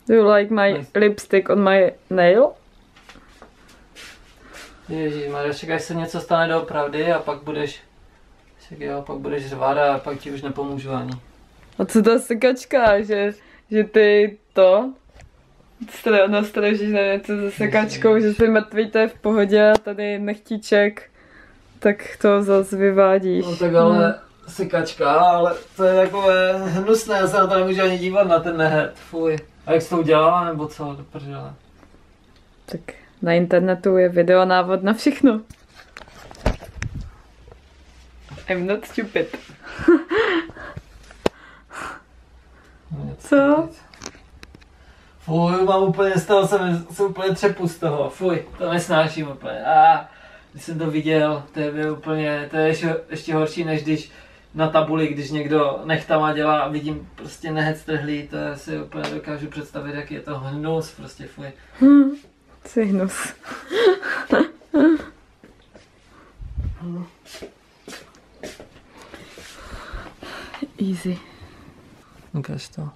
Do you like my lipstick on my nail? Ježišmarja, čekaj, až se něco stane doopravdy a pak budeš řvát a pak ti už nepomůžu ani. A co ta sekačka, že ty to nastražíš na něco se sekačkou, že jsi mrtvý, to je v pohodě a tady nechtíček, tak to zase vyvádíš. No tak ale sekačka, ale to je takové hnusné, já se na to nemůžu ani dívat na ten nehet, fuj. A jak jsi to udělala, nebo co, do prdele? Tak na internetu je video návod na všechno. I'm not stupid. Co? Fuj, mám úplně z toho, jsem úplně třepu z toho, fuj, to nesnáším úplně. Když jsem to viděl, to je úplně, to je ještě horší, než když na tabuli, když někdo nechtama dělá a vidím prostě nehet strhlý, to si úplně dokážu představit, jak je to hnus, prostě fuj. Jsi hnus. Easy. Ukaž to.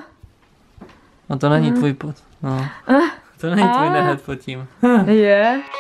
No to není tvůj pot. No. To není tvůj nehet pod tím. Je.